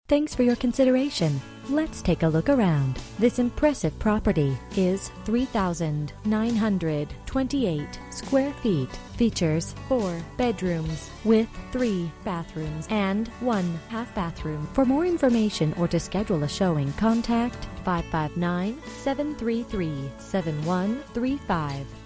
Thanks for your consideration. Let's take a look around. This impressive property is 3,928 square feet. Features 4 bedrooms with 3 bathrooms and 1 half bathroom. For more information or to schedule a showing, contact 559-733-7135.